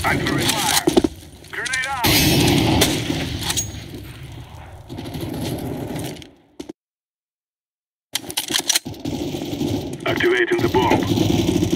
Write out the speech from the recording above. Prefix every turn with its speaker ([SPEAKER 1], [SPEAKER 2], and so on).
[SPEAKER 1] I'm throwing fire. Grenade out. Activating the bomb.